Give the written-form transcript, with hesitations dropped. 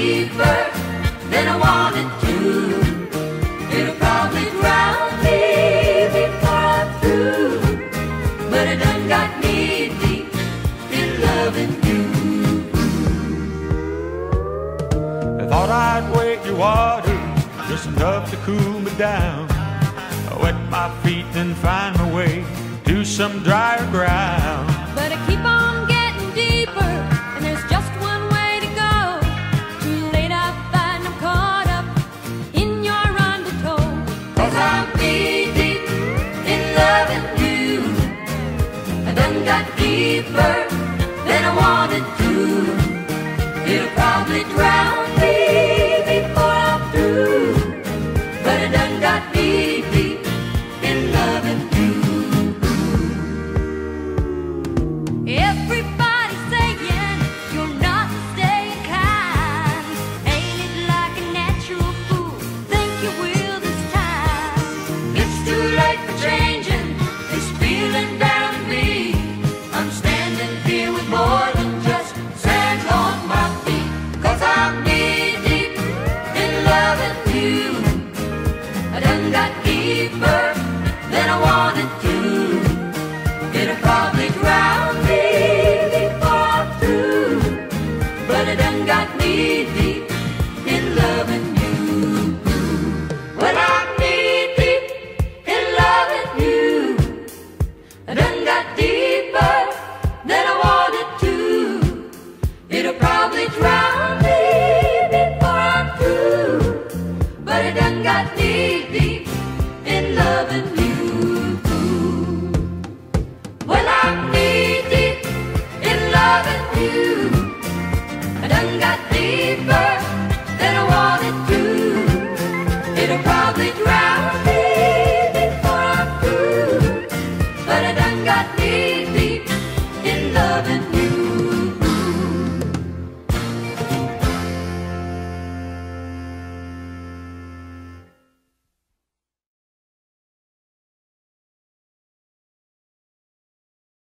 deeper than I wanted to. It'll probably drown me before I'm through, but it done got me deep in loving you. I thought I'd wait your water just enough to cool me down. I wet my feet and find my way to some drier ground.